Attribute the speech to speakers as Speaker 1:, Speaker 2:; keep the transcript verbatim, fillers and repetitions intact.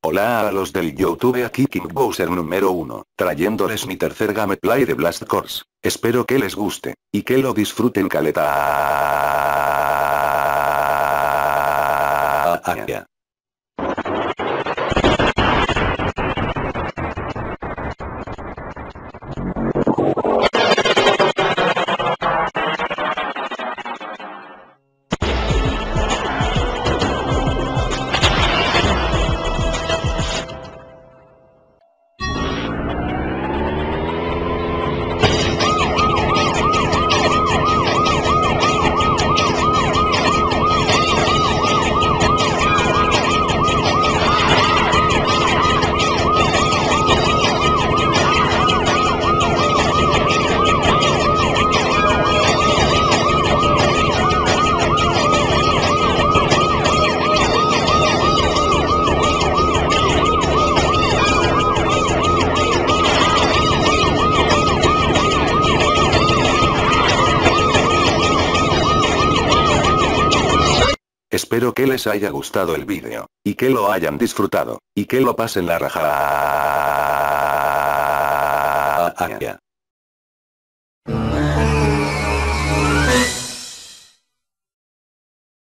Speaker 1: Hola a los del YouTube, aquí King Bowser número uno, trayéndoles mi tercer gameplay de Blast Corps. Espero que les guste, y que lo disfruten caleta. Espero que les haya gustado el vídeo, y que lo hayan disfrutado, y que lo pasen la raja.